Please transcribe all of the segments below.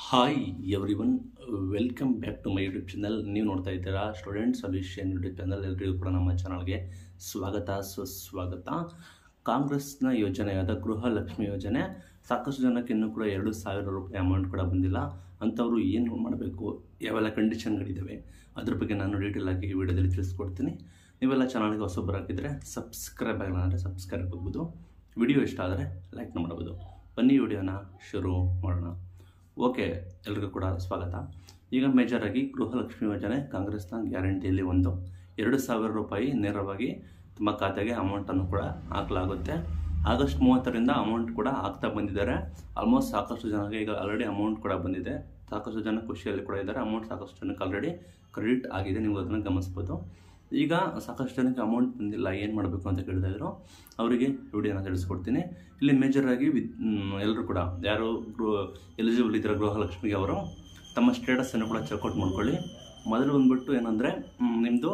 Hi everyone, welcome back to my YouTube channel. ನೀವು ನೋಡ್ತಾ ಇದ್ದೀರಾ ಸ್ಟೂಡೆಂಟ್ ಸೊಲ್ಯೂಷನ್ ಯೂಟ್ಯೂಬ್ ಚಾನಲ್. ಎಲ್ಲರಿಗೂ ಕೂಡ ನಮ್ಮ ಚಾನಲ್ಗೆ ಸ್ವಾಗತ ಸುಸ್ವಾಗತ. ಕಾಂಗ್ರೆಸ್ನ ಯೋಜನೆಯಾದ ಗೃಹಲಕ್ಷ್ಮಿ ಯೋಜನೆ ಸಾಕಷ್ಟು ಜನಕ್ಕೆ ಇನ್ನೂ ಕೂಡ 2,000 ರೂಪಾಯಿ ಅಮೌಂಟ್ ಕೂಡ ಬಂದಿಲ್ಲ. ಅಂಥವರು ಏನು ಮಾಡಬೇಕು, ಯಾವೆಲ್ಲ ಕಂಡೀಷನ್ಗಳಿದ್ದಾವೆ, ಅದ್ರ ಬಗ್ಗೆ ನಾನು ಡೀಟೇಲ್ ಆಗಿ ಈ ವಿಡಿಯೋದಲ್ಲಿ ತಿಳಿಸ್ಕೊಡ್ತೀನಿ. ನೀವೆಲ್ಲ ಚಾನಲ್ಗೆ ಹೊಸೊಬ್ಬರು ಹಾಕಿದರೆ ಸಬ್ಸ್ಕ್ರೈಬ್ ಆಗಿಲ್ಲ ಅಂದರೆ ಸಬ್ಸ್ಕ್ರೈಬ್ ಆಗ್ಬೋದು. ವಿಡಿಯೋ ಇಷ್ಟ ಆದರೆ ಲೈಕ್ ಮಾಡ್ಬೋದು. ಬನ್ನಿ ವಿಡಿಯೋನ ಶುರು ಮಾಡೋಣ. ಓಕೆ, ಎಲ್ರಿಗೂ ಕೂಡ ಸ್ವಾಗತ. ಈಗ ಮೇಜರಾಗಿ ಗೃಹಲಕ್ಷ್ಮಿ ಯೋಜನೆ ಕಾಂಗ್ರೆಸ್ನ ಗ್ಯಾರಂಟಿಯಲ್ಲಿ ಒಂದು 2,000 ರೂಪಾಯಿ ನೇರವಾಗಿ ತಮ್ಮ ಖಾತೆಗೆ ಅಮೌಂಟನ್ನು ಕೂಡ ಹಾಕಲಾಗುತ್ತೆ. ಆಗಸ್ಟ್ 30ರಿಂದ ಅಮೌಂಟ್ ಕೂಡ ಆಗ್ತಾ ಬಂದಿದ್ದಾರೆ. ಆಲ್ಮೋಸ್ಟ್ ಸಾಕಷ್ಟು ಜನಕ್ಕೆ ಈಗ ಆಲ್ರೆಡಿ ಅಮೌಂಟ್ ಕೂಡ ಬಂದಿದೆ. ಸಾಕಷ್ಟು ಜನ ಖುಷಿಯಲ್ಲಿ ಕೂಡ ಇದ್ದಾರೆ. ಅಮೌಂಟ್ ಸಾಕಷ್ಟು ಜನಕ್ಕೆ ಆಲ್ರೆಡಿ ಕ್ರೆಡಿಟ್ ಆಗಿದೆ, ನೀವು ಅದನ್ನು ಗಮನಿಸ್ಬೋದು. ಈಗ ಸಾಕಷ್ಟು ಜನಕ್ಕೆ ಅಮೌಂಟ್ ಬಂದಿಲ್ಲ, ಏನು ಮಾಡಬೇಕು ಅಂತ ಕೇಳ್ತಾ ಇದ್ರು. ಅವರಿಗೆ ವಿಡಿಯೋನ ತಿಳಿಸ್ಕೊಡ್ತೀನಿ. ಇಲ್ಲಿ ಮೇಜರಾಗಿ ಎಲ್ಲರೂ ಕೂಡ ಯಾರು ಎಲಿಜಿಬಲ್ ಇದ್ದಾರೆ ಗೃಹಲಕ್ಷ್ಮಿಗೆ ಅವರು ತಮ್ಮ ಸ್ಟೇಟಸನ್ನು ಕೂಡ ಚೆಕ್ಔಟ್ ಮಾಡ್ಕೊಳ್ಳಿ. ಮೊದಲು ಬಂದ್ಬಿಟ್ಟು ಏನಂದರೆ ನಿಮ್ಮದು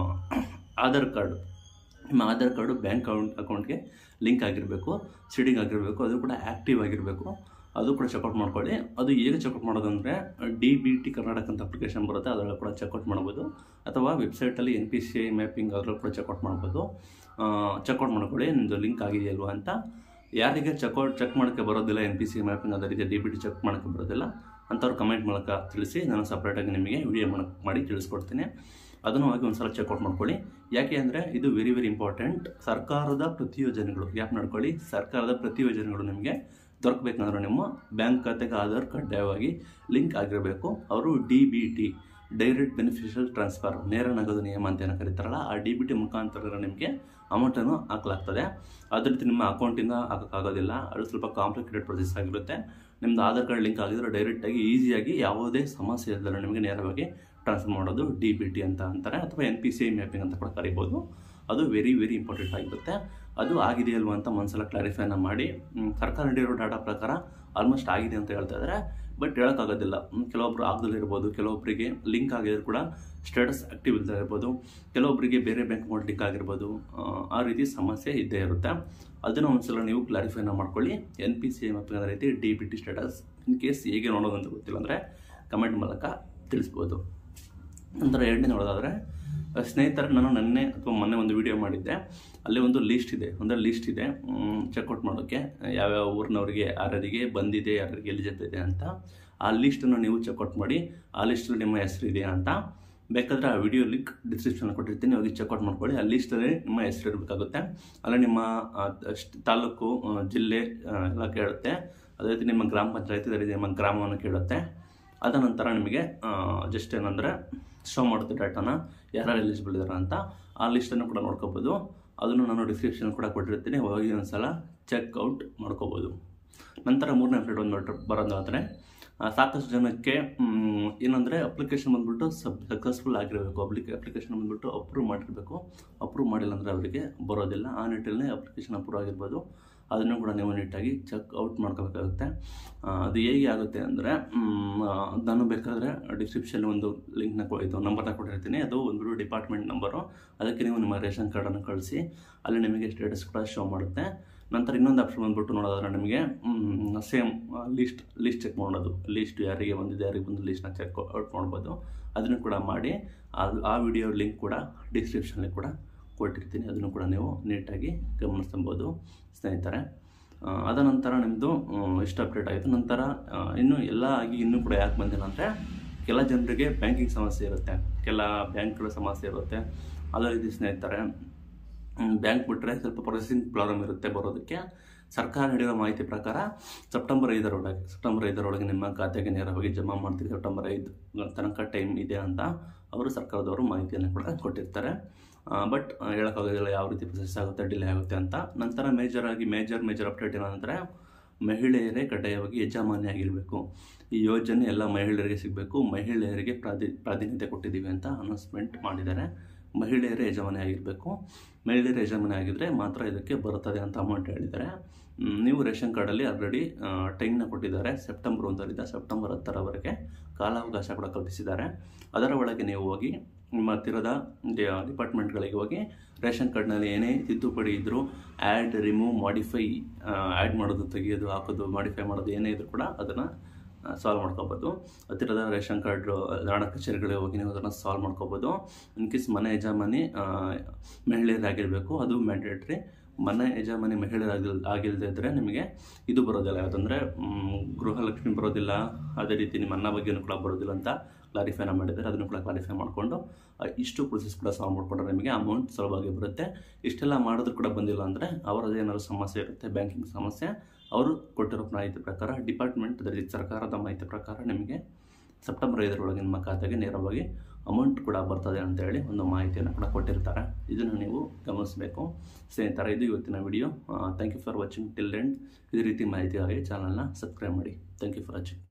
ಆಧಾರ್ ಕಾರ್ಡು, ನಿಮ್ಮ ಆಧಾರ್ ಕಾರ್ಡು ಬ್ಯಾಂಕ್ ಅಕೌಂಟ್ಗೆ ಲಿಂಕ್ ಆಗಿರಬೇಕು, ಸೀಡಿಂಗ್ ಆಗಿರಬೇಕು, ಅದು ಕೂಡ ಆ್ಯಕ್ಟಿವ್ ಆಗಿರಬೇಕು. ಅದು ಕೂಡ ಚೆಕ್ಔಟ್ ಮಾಡ್ಕೊಳ್ಳಿ. ಅದು ಹೇಗೆ ಚೆಕ್ಔಟ್ ಮಾಡೋದಂದರೆ DBT ಕರ್ನಾಟಕ ಅಂತ ಅಪ್ಲಿಕೇಶನ್ ಬರುತ್ತೆ, ಅದರಲ್ಲಿ ಕೂಡ ಚೆಕ್ಔಟ್ ಮಾಡ್ಬೋದು. ಅಥವಾ ವೆಬ್ಸೈಟಲ್ಲಿ NPCI ಮ್ಯಾಪಿಂಗ್ ಅದರಲ್ಲಿ ಕೂಡ ಚೆಕ್ಔಟ್ ಮಾಡ್ಬೋದು. ಚೆಕ್ಔಟ್ ಮಾಡ್ಕೊಳ್ಳಿ ನಿಮ್ಮದು ಲಿಂಕ್ ಆಗಿದೆಯಲ್ವ ಅಂತ. ಯಾರಿಗೆ ಚೆಕ್ ಮಾಡೋಕ್ಕೆ ಬರೋದಿಲ್ಲ, NPCI ಮ್ಯಾಪಿಂಗ್ ಅದೇ ರೀತಿ DBT ಚೆಕ್ ಮಾಡೋಕ್ಕೆ ಬರೋದಿಲ್ಲ ಅಂಥವ್ರು ಕಮೆಂಟ್ ಮೂಲಕ ತಿಳಿಸಿ, ನಾನು ಸಪ್ರೇಟಾಗಿ ನಿಮಗೆ ವಿಡಿಯೋ ಮಾಡಿ ತಿಳಿಸ್ಕೊಡ್ತೀನಿ. ಅದನ್ನು ಹೋಗಿ ಒಂದು ಸಲ ಚೆಕ್ಔಟ್ ಮಾಡ್ಕೊಳ್ಳಿ. ಯಾಕೆ ಅಂದರೆ ಇದು ವೆರಿ ಇಂಪಾರ್ಟೆಂಟ್. ಸರ್ಕಾರದ ಪ್ರತಿ ಯೋಜನೆಗಳು ಗ್ಯಾಪ್ ನಡ್ಕೊಳ್ಳಿ. ಸರ್ಕಾರದ ಪ್ರತಿ ಯೋಜನೆಗಳು ನಿಮಗೆ ದೊರಕಬೇಕಂದ್ರೆ ನಿಮ್ಮ ಬ್ಯಾಂಕ್ ಖಾತೆಗೆ ಆಧಾರ್ ಕಡ್ಡಾಯವಾಗಿ ಲಿಂಕ್ ಆಗಿರಬೇಕು. ಅವರು DBT ಡೈರೆಕ್ಟ್ ಬೆನಿಫಿಷಿಯಲ್ ಟ್ರಾನ್ಸ್ಫರ್, ನೇರ ನಗದು ನಿಯಮ ಅಂತ ಏನೋ ಕರೀತಾರಲ್ಲ, ಆ DBT ಮುಖಾಂತರ ನಿಮಗೆ ಅಮೌಂಟನ್ನು ಹಾಕಲಾಗ್ತದೆ. ಅದೇ ರೀತಿ ನಿಮ್ಮ ಅಕೌಂಟಿಂದ ಹಾಕೋಕ್ಕಾಗೋದಿಲ್ಲ, ಅದು ಸ್ವಲ್ಪ ಕಾಂಪ್ಲಿಕೇಟೆಡ್ ಪ್ರೊಸೆಸ್ ಆಗಿರುತ್ತೆ. ನಿಮ್ಮದು ಆಧಾರ್ ಕಾರ್ಡ್ ಲಿಂಕ್ ಆಗಿದ್ರೆ ಡೈರೆಕ್ಟಾಗಿ ಈಸಿಯಾಗಿ ಯಾವುದೇ ಸಮಸ್ಯೆ ಇಲ್ಲದೆ ನಿಮಗೆ ನೇರವಾಗಿ ಟ್ರಾನ್ಸ್ಫರ್ ಮಾಡೋದು DBT ಅಂತ ಅಂತಾರೆ, ಅಥವಾ NPCI ಮ್ಯಾಪಿಂಗ್ ಅಂತ ಕೂಡ ಕರಿಬೋದು. ಅದು ವೆರಿ ಇಂಪಾರ್ಟೆಂಟ್ ಆಗಿರುತ್ತೆ. ಅದು ಆಗಿದೆಯಲ್ವ ಅಂತ ಒಂದ್ಸಲ ಕ್ಲಾರಿಫೈನ ಮಾಡಿ. ಸರ್ಕಾರ ನೀಡಿರೋ ಡಾಟಾ ಪ್ರಕಾರ ಆಲ್ಮೋಸ್ಟ್ ಆಗಿದೆ ಅಂತ ಹೇಳ್ತಾ ಇದ್ದಾರೆ, ಬಟ್ ಹೇಳೋಕ್ಕಾಗೋದಿಲ್ಲ. ಕೆಲವೊಬ್ರು ಆಗದಲ್ಲಿರ್ಬೋದು, ಕೆಲವೊಬ್ಬರಿಗೆ ಲಿಂಕ್ ಆಗಿದ್ರು ಕೂಡ ಸ್ಟೇಟಸ್ ಆ್ಯಕ್ಟಿವ್ ಇಲ್ಲದೆ ಇರ್ಬೋದು, ಕೆಲವೊಬ್ಬರಿಗೆ ಬೇರೆ ಬ್ಯಾಂಕ್ ಅಕೌಂಟ್ ಲಿಂಕ್ ಆಗಿರ್ಬೋದು. ಆ ರೀತಿ ಸಮಸ್ಯೆ ಇದ್ದೇ ಇರುತ್ತೆ. ಅದನ್ನು ಒಂದ್ಸಲ ನೀವು ಕ್ಲಾರಿಫೈನ ಮಾಡ್ಕೊಳ್ಳಿ. NPCI ಮ್ಯಾಪಿಂಗ್ ಅದೇ ರೀತಿ DBT ಸ್ಟೇಟಸ್ ಇನ್ ಕೇಸ್ ಹೇಗೆ ನೋಡೋದು ಅಂತ ಗೊತ್ತಿಲ್ಲ ಅಂದರೆ ಕಮೆಂಟ್ ಮೂಲಕ ತಿಳಿಸ್ಬೋದು. ನಂತರ ಎರಡನೇ ನೋಡೋದಾದರೆ ಸ್ನೇಹಿತರೆ, ನಾನು ಮೊನ್ನೆ ಒಂದು ವಿಡಿಯೋ ಮಾಡಿದ್ದೆ. ಅಲ್ಲಿ ಒಂದು ಲಿಸ್ಟ್ ಇದೆ ಚೆಕ್ಔಟ್ ಮಾಡೋಕ್ಕೆ, ಯಾವ್ಯಾವ ಊರಿನವರಿಗೆ ಯಾರ್ಯಾರಿಗೆ ಬಂದಿದೆ, ಯಾರ್ಯಾರಿಗೆ ಎಲಿಜಿಬಲ್ ಇದೆ ಅಂತ. ಆ ಲಿಸ್ಟನ್ನು ನೀವು ಚೆಕ್ಔಟ್ ಮಾಡಿ. ಆ ಲಿಸ್ಟಲ್ಲಿ ನಿಮ್ಮ ಹೆಸರು ಇದೆಯಾ ಅಂತ ಬೇಕಾದರೆ ಆ ವಿಡಿಯೋ ಲಿಂಕ್ ಡಿಸ್ಕ್ರಿಪ್ಷನ್ ಕೊಟ್ಟಿರ್ತೀನಿ, ಹೋಗಿ ಚೆಕ್ಔಟ್ ಮಾಡ್ಕೊಳ್ಳಿ. ಆ ಲಿಸ್ಟಲ್ಲಿ ನಿಮ್ಮ ಹೆಸರು ಇರಬೇಕಾಗುತ್ತೆ. ಅಲ್ಲಿ ನಿಮ್ಮ ತಾಲೂಕು, ಜಿಲ್ಲೆ ಎಲ್ಲ ಕೇಳುತ್ತೆ. ಅದೇ ರೀತಿ ನಿಮ್ಮ ಗ್ರಾಮ ಪಂಚಾಯತ್ ನಿಮ್ಮ ಗ್ರಾಮವನ್ನು ಕೇಳುತ್ತೆ. ಅದ ನಂತರ ನಿಮಗೆ ಜಸ್ಟ್ ಏನಂದರೆ ಶೋ ಮಾಡುತ್ತೆ ಡಾಟಾನ, ಯಾರು ಎಲಿಜಿಬಲ್ ಇದ್ದಾರೆ ಅಂತ. ಆ ಲಿಸ್ಟನ್ನು ಕೂಡ ನೋಡ್ಕೋಬೋದು. ಅದನ್ನು ನಾನು ಡಿಸ್ಕ್ರಿಪ್ಷನ್ ಕೂಡ ಕೊಟ್ಟಿರ್ತೀನಿ, ಹೋಗಿ ಒಂದ್ಸಲ ಚೆಕ್ಔಟ್ ಮಾಡ್ಕೋಬೋದು. ನಂತರ ಮೂರನೇ ಅಪ್ಡೇಟ್ ಒಂದು ಬರೋದಾದರೆ ಸಾಕಷ್ಟು ಜನಕ್ಕೆ ಏನಂದರೆ ಅಪ್ಲಿಕೇಶನ್ ಬಂದುಬಿಟ್ಟು ಸಕ್ಸಸ್ಫುಲ್ ಆಗಿರಬೇಕು. ಅಪ್ಲಿಕೇಶನ್ ಬಂದುಬಿಟ್ಟು ಅಪ್ರೂವ್ ಮಾಡಿರಬೇಕು. ಅಪ್ರೂವ್ ಮಾಡಿಲ್ಲ ಅಂದರೆ ಅವರಿಗೆ ಬರೋದಿಲ್ಲ. ಆ ನಿಟ್ಟಿನಲ್ಲಿ ಅಪ್ಲಿಕೇಶನ್ ಅಪ್ರೂವ್ ಆಗಿರ್ಬೋದು, ಅದನ್ನು ಕೂಡ ನೀವು ನೀಟಾಗಿ ಚೆಕ್ಔಟ್ ಮಾಡ್ಕೋಬೇಕಾಗುತ್ತೆ. ಅದು ಹೇಗೆ ಆಗುತ್ತೆ ಅಂದರೆ ನಾನು ಬೇಕಾದರೆ ಡಿಸ್ಕ್ರಿಪ್ಷನ್ ಒಂದು ಲಿಂಕ್ನ ನಂಬರ್ನ ಕೊಟ್ಟಿರ್ತೀನಿ. ಅದು ಒಂದು ಡಿಪಾರ್ಟ್ಮೆಂಟ್ ನಂಬರು. ಅದಕ್ಕೆ ನೀವು ನಿಮ್ಮ ರೇಷನ್ ಕಾರ್ಡನ್ನು ಕಳಿಸಿ, ಅಲ್ಲಿ ನಿಮಗೆ ಸ್ಟೇಟಸ್ ಕೂಡ ಶೋ ಮಾಡುತ್ತೆ. ನಂತರ ಇನ್ನೊಂದು ಆಪ್ಷನ್ ಬಂದುಬಿಟ್ಟು ನೋಡೋದಾದ್ರೆ ನಿಮಗೆ ಸೇಮ್ ಲಿಸ್ಟ್ ಚೆಕ್ ಮಾಡೋದು. ಲಿಸ್ಟ್ ಯಾರಿಗೆ ಬಂದಿದೆ, ಯಾರಿಗೆ ಬಂದು ಲಿಸ್ಟ್ನ ಚೆಕ್ಔಟ್ ಮಾಡ್ಬೋದು. ಅದನ್ನು ಕೂಡ ಮಾಡಿ. ಆ ವಿಡಿಯೋ ಲಿಂಕ್ ಕೂಡ ಡಿಸ್ಕ್ರಿಪ್ಷನಲ್ಲಿ ಕೂಡ ಕೊಟ್ಟಿರ್ತೀನಿ. ಅದನ್ನು ಕೂಡ ನೀವು ನೀಟಾಗಿ ಗಮನಿಸ್ಬೋದು ಸ್ನೇಹಿತರೆ. ಅದ ನಂತರ ನಿಮ್ಮದು ಇಷ್ಟು ಅಪ್ಡೇಟ್ ಆಯಿತು. ನಂತರ ಇನ್ನೂ ಎಲ್ಲ ಆಗಿ ಇನ್ನೂ ಕೂಡ ಯಾಕೆ ಬಂದಿಲ್ಲ ಅಂದರೆ ಕೆಲ ಜನರಿಗೆ ಬ್ಯಾಂಕಿಂಗ್ ಸಮಸ್ಯೆ ಇರುತ್ತೆ, ಕೆಲ ಬ್ಯಾಂಕ್ಗಳ ಸಮಸ್ಯೆ ಇರುತ್ತೆ. ಅದೇ ರೀತಿ ಸ್ನೇಹಿತರೆ, ಬ್ಯಾಂಕ್ ಬಿಟ್ಟರೆ ಸ್ವಲ್ಪ ಪ್ರೊಸೆಸಿಂಗ್ ಪ್ರಾಬ್ಲಮ್ ಇರುತ್ತೆ ಬರೋದಕ್ಕೆ. ಸರ್ಕಾರ ನೀಡಿರೋ ಮಾಹಿತಿ ಪ್ರಕಾರ ಸೆಪ್ಟೆಂಬರ್ 5ರೊಳಗೆ ನಿಮ್ಮ ಖಾತೆಗೆ ನೇರವಾಗಿ ಜಮಾ ಮಾಡ್ತೀವಿ. ಸೆಪ್ಟೆಂಬರ್ 5 ತನಕ ಟೈಮ್ ಇದೆ ಅಂತ ಅವರು ಸರ್ಕಾರದವರು ಮಾಹಿತಿಯನ್ನು ಕೂಡ ಕೊಟ್ಟಿರ್ತಾರೆ. ಬಟ್ ಹೇಳೋಕ್ಕಾಗೋದಿಲ್ಲ ಯಾವ ರೀತಿ ಪ್ರೊಸೆಸ್ ಆಗುತ್ತೆ, ಡಿಲೇ ಆಗುತ್ತೆ ಅಂತ. ನಂತರ ಮೇಜರ್ ಅಪ್ಡೇಟ್ ಏನಂದರೆ ಮಹಿಳೆಯರೇ ಕಡ್ಡಾಯವಾಗಿ ಯಜಮಾನಿ ಆಗಿರಬೇಕು. ಈ ಯೋಜನೆ ಎಲ್ಲ ಮಹಿಳೆಯರಿಗೆ ಸಿಗಬೇಕು. ಮಹಿಳೆಯರಿಗೆ ಪ್ರಾಧಾನ್ಯತೆ ಕೊಟ್ಟಿದ್ದೀವಿ ಅಂತ ಅನೌನ್ಸ್ಮೆಂಟ್ ಮಾಡಿದ್ದಾರೆ. ಮಹಿಳೆಯರೇ ಯಜಮಾನಿ ಆಗಿರಬೇಕು. ಮಹಿಳೆಯರೇ ಯಜಮಾನಿ ಆಗಿದ್ದರೆ ಮಾತ್ರ ಇದಕ್ಕೆ ಬರುತ್ತದೆ ಅಂತ ಅಮೌಂಟ್ ಹೇಳಿದ್ದಾರೆ. ನೀವು ರೇಷನ್ ಕಾರ್ಡಲ್ಲಿ ಆಲ್ರೆಡಿ ಟೈಮ್ನ ಕೊಟ್ಟಿದ್ದಾರೆ. ಸೆಪ್ಟೆಂಬರ್ 1ರಿಂದ ಸೆಪ್ಟೆಂಬರ್ 10ರವರೆಗೆ ಕಾಲಾವಕಾಶ ಕೂಡ ಕಲ್ಪಿಸಿದ್ದಾರೆ. ಅದರ ಒಳಗೆ ನೀವು ಹೋಗಿ ನಿಮ್ಮ ಹತ್ತಿರದ ಡಿಪಾರ್ಟ್ಮೆಂಟ್ಗಳಿಗೆ ಹೋಗಿ ರೇಷನ್ ಕಾರ್ಡ್ನಲ್ಲಿ ಏನೇ ತಿದ್ದುಪಡಿ ಇದ್ದರೂ ಆ್ಯಡ್, ರಿಮೂವ್, ಮಾಡಿಫೈ, ಆ್ಯಡ್ ಮಾಡೋದು, ತೆಗೆಯೋದು, ಹಾಕೋದು, ಮಾಡಿಫೈ ಮಾಡೋದು ಏನೇ ಇದ್ರೂ ಕೂಡ ಅದನ್ನು ಸಾಲ್ವ್ ಮಾಡ್ಕೋಬೋದು. ಹತ್ತಿರದ ರೇಷನ್ ಕಾರ್ಡ್ ನಾಡ ಕಚೇರಿಗಳಿಗೆ ಹೋಗಿ ನೀವು ಅದನ್ನು ಸಾಲ್ವ್ ಮಾಡ್ಕೋಬೋದು. ಇನ್ ಕೇಸ್ ಮನೆ ಯಜಮಾನಿ ಮಹಿಳೆಯರಾಗಿರಬೇಕು, ಅದು ಮ್ಯಾಂಡೇಟ್ರಿ. ಮನೆ ಯಜಮಾನಿ ಆಗಿಲ್ಲದೆ ಇದ್ದರೆ ನಿಮಗೆ ಇದು ಬರೋದಿಲ್ಲ, ಯಾವುದಂದರೆ ಗೃಹಲಕ್ಷ್ಮಿ ಬರೋದಿಲ್ಲ. ಅದೇ ರೀತಿ ನಿಮ್ಮ ಅನ್ನ ಬಗ್ಗೆನೂ ಕೂಡ ಬರೋದಿಲ್ಲ ಅಂತ ಕ್ಲಾರಿಫೈನ ಮಾಡಿದ್ದಾರೆ. ಅದನ್ನು ಕೂಡ ಕ್ಲಾರಿಫೈ ಮಾಡಿಕೊಂಡು ಇಷ್ಟು ಪ್ರೊಸೆಸ್ ಕೂಡ ಸಾಲ್ವ್ ಮಾಡಿಕೊಂಡ್ರೆ ನಿಮಗೆ ಅಮೌಂಟ್ ಸುಲಭವಾಗಿ ಬರುತ್ತೆ. ಇಷ್ಟೆಲ್ಲ ಮಾಡಿದ್ರು ಕೂಡ ಬಂದಿಲ್ಲ ಅಂದರೆ ಅವರದ್ದು ಏನಾದರೂ ಸಮಸ್ಯೆ ಇರುತ್ತೆ, ಬ್ಯಾಂಕಿಂಗ್ ಸಮಸ್ಯೆ. ಅವರು ಕೊಟ್ಟಿರೋ ಮಾಹಿತಿ ಪ್ರಕಾರ ಡಿಪಾರ್ಟ್ಮೆಂಟ್, ಅದರಲ್ಲಿ ಸರ್ಕಾರದ ಮಾಹಿತಿ ಪ್ರಕಾರ ನಿಮಗೆ ಸೆಪ್ಟೆಂಬರ್ 5 ನಿಮ್ಮ ಖಾತೆಗೆ ನೇರವಾಗಿ ಅಮೌಂಟ್ ಕೂಡ ಬರ್ತದೆ ಅಂತೇಳಿ ಒಂದು ಮಾಹಿತಿಯನ್ನು ಕೂಡ ಕೊಟ್ಟಿರ್ತಾರೆ. ಇದನ್ನು ನೀವು ಗಮನಿಸಬೇಕು ಸ್ನೇಹಿತರೆ. ಇದು ಇವತ್ತಿನ video. Thank you for watching till end. ಇದೇ ರೀತಿ ಮಾಹಿತಿಗಾಗಿ ಚಾನಲ್ನ ಸಬ್ಸ್ಕ್ರೈಬ್ ಮಾಡಿ. Thank you for watching.